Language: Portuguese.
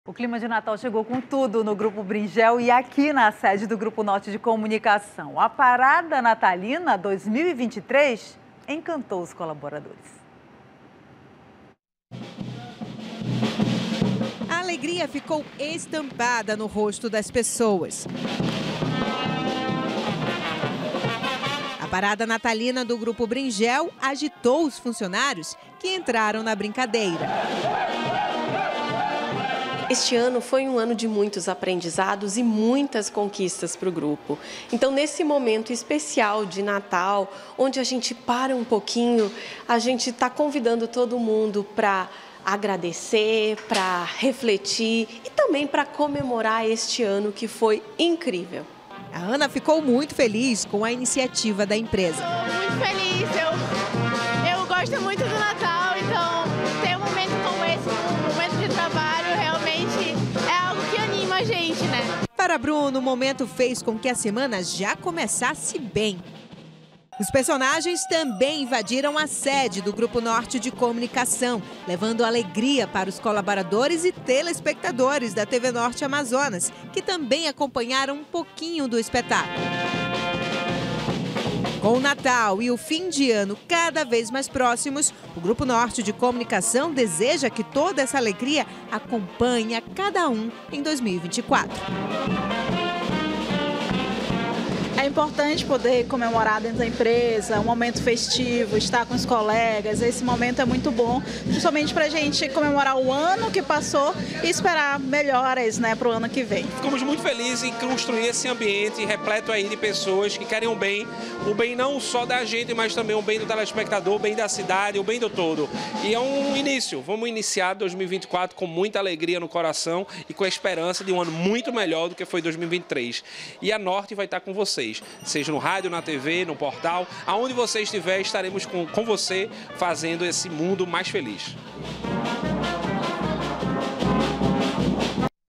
O clima de Natal chegou com tudo no Grupo Bringel e aqui na sede do Grupo Norte de Comunicação. A Parada Natalina 2023 encantou os colaboradores. A alegria ficou estampada no rosto das pessoas. A Parada Natalina do Grupo Bringel agitou os funcionários que entraram na brincadeira. Este ano foi um ano de muitos aprendizados e muitas conquistas para o grupo. Então, nesse momento especial de Natal, onde a gente para um pouquinho, a gente está convidando todo mundo para agradecer, para refletir e também para comemorar este ano que foi incrível. A Ana ficou muito feliz com a iniciativa da empresa. Estou muito feliz, eu gosto muito do Natal, então ter um momento como esse, um momento de trabalho, realmente é algo que anima a gente, né? Para Bruno, o momento fez com que a semana já começasse bem. Os personagens também invadiram a sede do Grupo Norte de Comunicação, levando alegria para os colaboradores e telespectadores da TV Norte Amazonas, que também acompanharam um pouquinho do espetáculo. Com o Natal e o fim de ano cada vez mais próximos, o Grupo Norte de Comunicação deseja que toda essa alegria acompanhe a cada um em 2024. É importante poder comemorar dentro da empresa, um momento festivo, estar com os colegas. Esse momento é muito bom, justamente para a gente comemorar o ano que passou e esperar melhoras, né, para o ano que vem. Ficamos muito felizes em construir esse ambiente repleto aí de pessoas que querem o bem não só da gente, mas também o bem do telespectador, o bem da cidade, o bem do todo. E é um início, vamos iniciar 2024 com muita alegria no coração e com a esperança de um ano muito melhor do que foi 2023. E a Norte vai estar com vocês. Seja no rádio, na TV, no portal, aonde você estiver, estaremos com você fazendo esse mundo mais feliz.